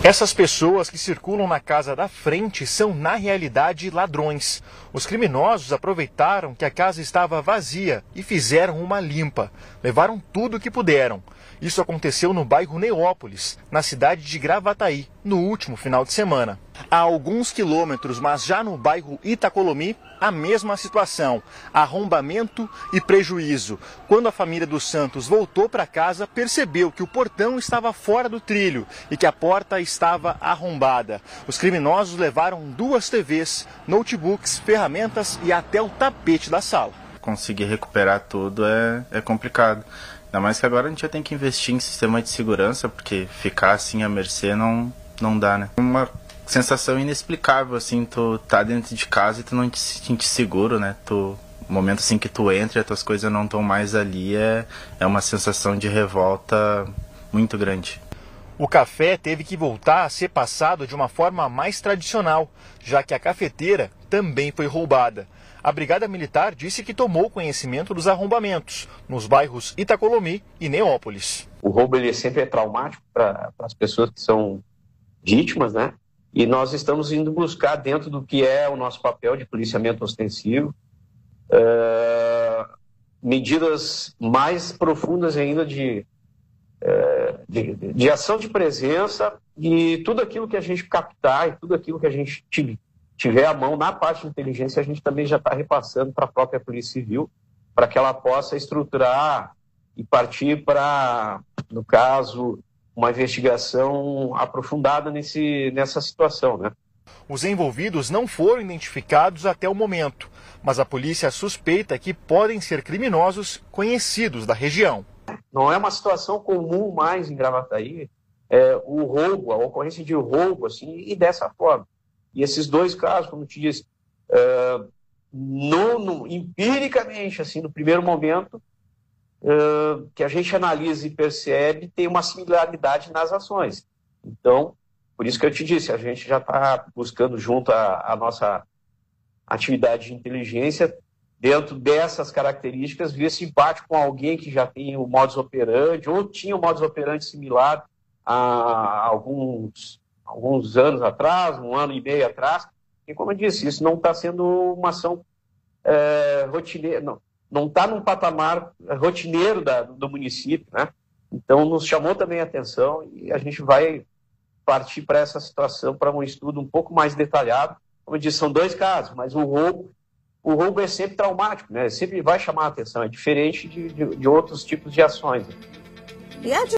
Essas pessoas que circulam na casa da frente são, na realidade, ladrões. Os criminosos aproveitaram que a casa estava vazia e fizeram uma limpa. Levaram tudo o que puderam. Isso aconteceu no bairro Neópolis, na cidade de Gravataí, no último final de semana. A alguns quilômetros, mas já no bairro Itacolomi, a mesma situação, arrombamento e prejuízo. Quando a família dos Santos voltou para casa, percebeu que o portão estava fora do trilho e que a porta estava arrombada. Os criminosos levaram 2 TVs, notebooks, ferramentas e até o tapete da sala. Conseguir recuperar tudo é complicado. Ainda mais que agora a gente já tem que investir em sistema de segurança, porque ficar assim à mercê não dá, né? Uma sensação inexplicável, assim, tu tá dentro de casa e tu não te sente seguro, né? O momento assim que tu entra e as tuas coisas não estão mais ali é uma sensação de revolta muito grande. O café teve que voltar a ser passado de uma forma mais tradicional, já que a cafeteira também foi roubada. A Brigada Militar disse que tomou conhecimento dos arrombamentos nos bairros Itacolomi e Neópolis. O roubo ele sempre é traumático para as pessoas que são vítimas, né? E nós estamos indo buscar, dentro do que é o nosso papel de policiamento ostensivo, medidas mais profundas ainda de ação de presença, e tudo aquilo que a gente captar e tudo aquilo que a gente tiver à mão na parte de inteligência, a gente também já está repassando para a própria Polícia Civil, para que ela possa estruturar e partir para, no caso, uma investigação aprofundada nessa situação, né? Os envolvidos não foram identificados até o momento, mas a polícia suspeita que podem ser criminosos conhecidos da região. Não é uma situação comum mais em Gravataí, o roubo, a ocorrência de roubo, assim, e dessa forma. E esses 2 casos, como eu te disse, empiricamente, assim, no primeiro momento, que a gente analisa e percebe, tem uma similaridade nas ações. Então, por isso que eu te disse, a gente já está buscando junto à nossa atividade de inteligência, dentro dessas características, ver se bate com alguém que já tem o modus operandi, ou tinha um modus operandi similar a alguns anos atrás, 1 ano e meio atrás. E como eu disse, isso não está sendo uma ação rotineira, não está num patamar rotineiro do município, né? Então nos chamou também a atenção e a gente vai partir para essa situação, para um estudo um pouco mais detalhado. Como eu disse, são 2 casos, mas o roubo é sempre traumático, né? Sempre vai chamar a atenção, é diferente de outros tipos de ações.